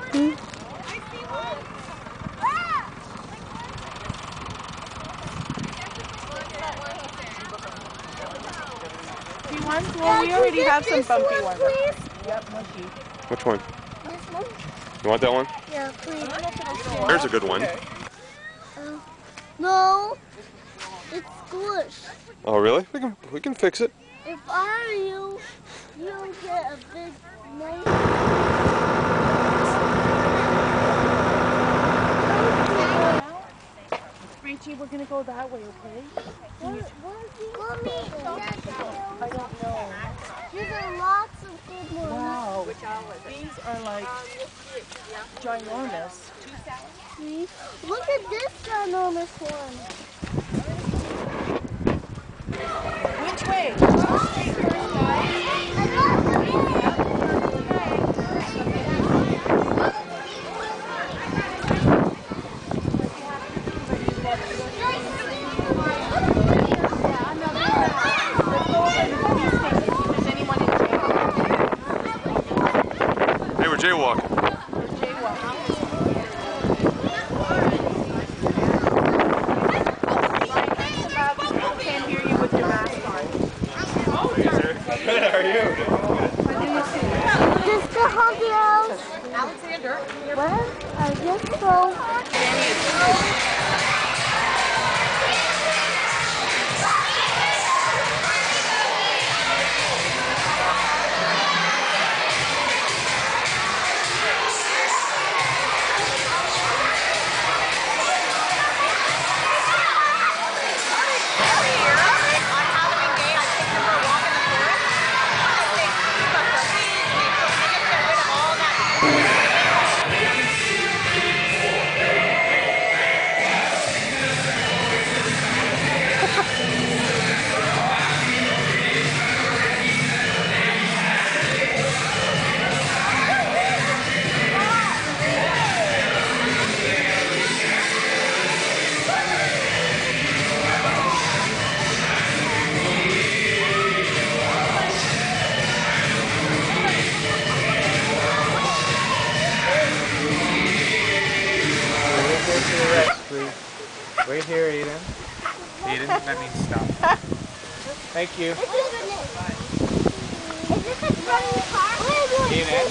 Hmm? Bumpy ones? Well, we already have some bumpy ones. Yep, mushy. Which one? This one? You want that one? Yeah, please. There's a good one. No, it's squished. Oh, really? We can fix it. If I were you, you'll get a big knife. Richie, we're gonna go that way, okay? Mommy, I don't know. these are lots of good ones. Wow. These are like ginormous. See? Look at this ginormous one. Which way? Hey, we're jaywalking. People can't hear you with your mask on. Good, how are you? Just the haunted house. Alexander. What? I guess so. Wait here, Aiden. Aiden, that means stop. Thank you. Is this a running car? Aiden.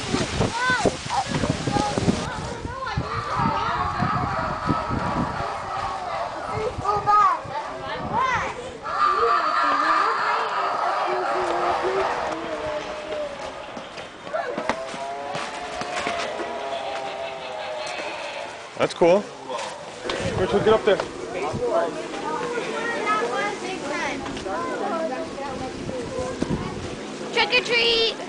Go back. That's cool. Rich, we'll get up there. Trick or treat!